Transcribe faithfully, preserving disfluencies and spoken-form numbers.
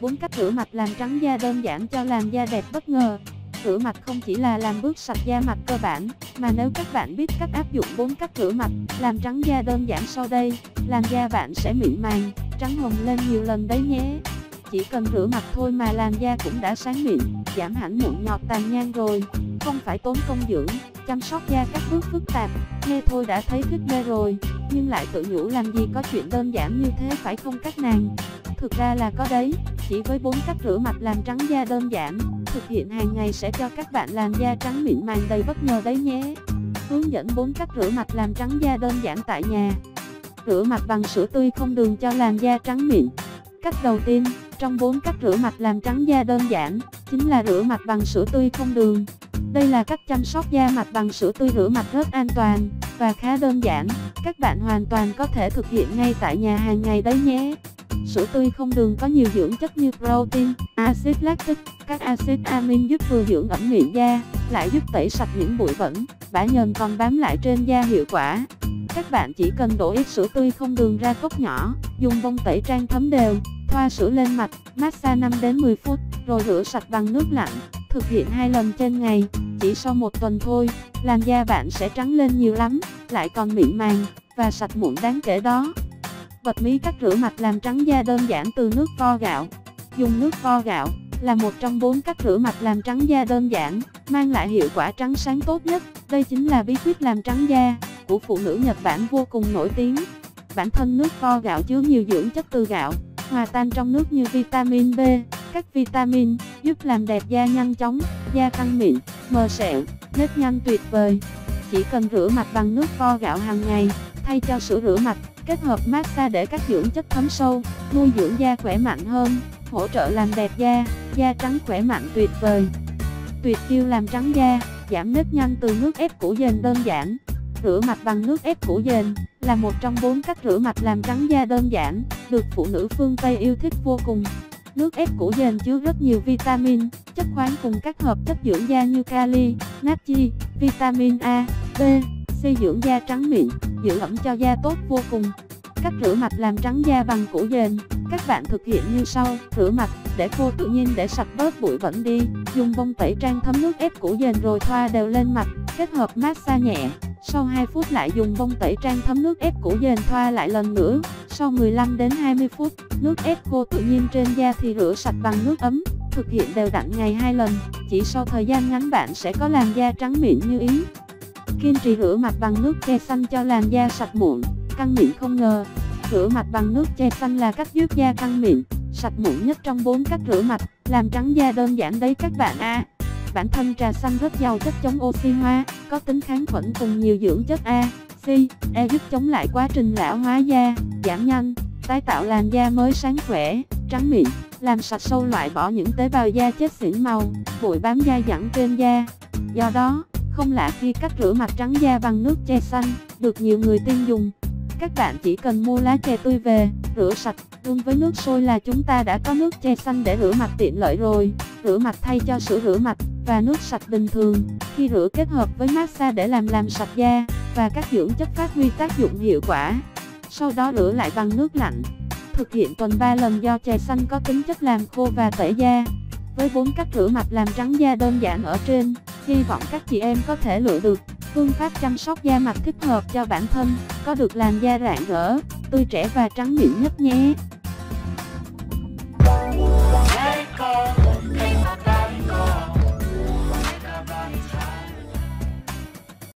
bốn cách rửa mặt làm trắng da đơn giản cho làn da đẹp bất ngờ. Rửa mặt không chỉ là làm bước sạch da mặt cơ bản, mà nếu các bạn biết cách áp dụng bốn cách rửa mặt làm trắng da đơn giản sau đây, làn da bạn sẽ mịn màng, trắng hồng lên nhiều lần đấy nhé. Chỉ cần rửa mặt thôi mà làn da cũng đã sáng mịn, giảm hẳn mụn nhọt tàn nhang rồi. Không phải tốn công dưỡng, chăm sóc da các bước phức tạp, nghe thôi đã thấy thích mê rồi, nhưng lại tự nhủ làm gì có chuyện đơn giản như thế phải không các nàng? Thực ra là có đấy, chỉ với bốn cách rửa mặt làm trắng da đơn giản, thực hiện hàng ngày sẽ cho các bạn làn da trắng mịn màng đầy bất ngờ đấy nhé. Hướng dẫn bốn cách rửa mặt làm trắng da đơn giản tại nhà. Rửa mặt bằng sữa tươi không đường cho làn da trắng mịn. Cách đầu tiên, trong bốn cách rửa mặt làm trắng da đơn giản, chính là rửa mặt bằng sữa tươi không đường. Đây là cách chăm sóc da mặt bằng sữa tươi rửa mặt rất an toàn và khá đơn giản, các bạn hoàn toàn có thể thực hiện ngay tại nhà hàng ngày đấy nhé. Sữa tươi không đường có nhiều dưỡng chất như protein, axit lactic, các axit amin giúp vừa dưỡng ẩm mịn da, lại giúp tẩy sạch những bụi bẩn, bã nhờn còn bám lại trên da hiệu quả. Các bạn chỉ cần đổ ít sữa tươi không đường ra cốc nhỏ, dùng bông tẩy trang thấm đều, thoa sữa lên mặt, massage năm đến mười phút, rồi rửa sạch bằng nước lạnh. Thực hiện hai lần trên ngày, chỉ sau một tuần thôi, làn da bạn sẽ trắng lên nhiều lắm, lại còn mịn màng và sạch mụn đáng kể đó. Bật mí cách rửa mặt làm trắng da đơn giản từ nước vo gạo. Dùng nước vo gạo là một trong bốn cách rửa mặt làm trắng da đơn giản, mang lại hiệu quả trắng sáng tốt nhất. Đây chính là bí quyết làm trắng da của phụ nữ Nhật Bản vô cùng nổi tiếng. Bản thân nước vo gạo chứa nhiều dưỡng chất từ gạo, hòa tan trong nước như vitamin B, các vitamin giúp làm đẹp da nhanh chóng, da căng mịn, mờ sẹo, nếp nhăn tuyệt vời. Chỉ cần rửa mặt bằng nước vo gạo hàng ngày, thay cho sữa rửa mặt, kết hợp massage để các dưỡng chất thấm sâu, nuôi dưỡng da khỏe mạnh hơn, hỗ trợ làm đẹp da, da trắng khỏe mạnh tuyệt vời. Tuyệt chiêu làm trắng da, giảm nếp nhăn từ nước ép củ dền đơn giản. Rửa mặt bằng nước ép củ dền là một trong bốn cách rửa mặt làm trắng da đơn giản, được phụ nữ phương Tây yêu thích vô cùng. Nước ép củ dền chứa rất nhiều vitamin, chất khoáng cùng các hợp chất dưỡng da như kali, natri, vitamin A, B, C dưỡng da trắng mịn, giữ ẩm cho da tốt vô cùng. Cách rửa mặt làm trắng da bằng củ dền, các bạn thực hiện như sau: rửa mặt để khô tự nhiên để sạch bớt bụi bẩn đi, dùng bông tẩy trang thấm nước ép củ dền rồi thoa đều lên mặt, kết hợp massage nhẹ. Sau hai phút lại dùng bông tẩy trang thấm nước ép củ dền thoa lại lần nữa. Sau mười lăm đến hai mươi phút, nước ép khô tự nhiên trên da thì rửa sạch bằng nước ấm. Thực hiện đều đặn ngày hai lần, chỉ sau thời gian ngắn bạn sẽ có làn da trắng mịn như ý. Kiên trì rửa mặt bằng nước tre xanh cho làn da sạch mụn, căng mịn không ngờ. Rửa mặt bằng nước tre xanh là cách giúp da căng mịn, sạch mụn nhất trong bốn cách rửa mặt làm trắng da đơn giản đấy các bạn ạ. À, bản thân trà xanh rất giàu chất chống oxy hóa, có tính kháng khuẩn cùng nhiều dưỡng chất A, C, E giúp chống lại quá trình lão hóa da, giảm nhanh, tái tạo làn da mới sáng khỏe, trắng mịn, làm sạch sâu loại bỏ những tế bào da chết xỉn màu, bụi bám dai dẳng trên da. Do đó, không lạ khi cách rửa mặt trắng da bằng nước tre xanh được nhiều người tin dùng. Các bạn chỉ cần mua lá chè tươi về, rửa sạch, đun với nước sôi là chúng ta đã có nước chè xanh để rửa mặt tiện lợi rồi. Rửa mặt thay cho sữa rửa mặt và nước sạch bình thường. Khi rửa kết hợp với massage để làm làm sạch da và các dưỡng chất phát huy tác dụng hiệu quả. Sau đó rửa lại bằng nước lạnh. Thực hiện tuần ba lần do chè xanh có tính chất làm khô và tẩy da. Với bốn cách rửa mặt làm trắng da đơn giản ở trên, hy vọng các chị em có thể lựa được phương pháp chăm sóc da mặt thích hợp cho bản thân, có được làn da rạng rỡ, tươi trẻ và trắng mịn nhất nhé.